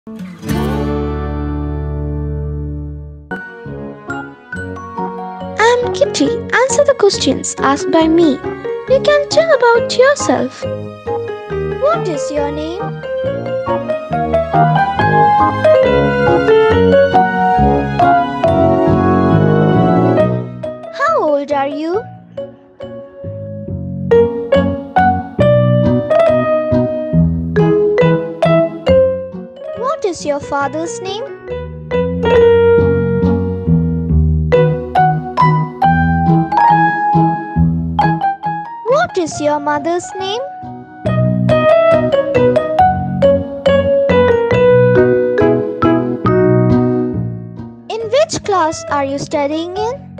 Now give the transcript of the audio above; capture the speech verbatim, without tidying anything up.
I'm Kitty. Answer the questions asked by me. You can tell about yourself. What is your name? How old are you? What is your father's name? What is your mother's name? In which class are you studying in?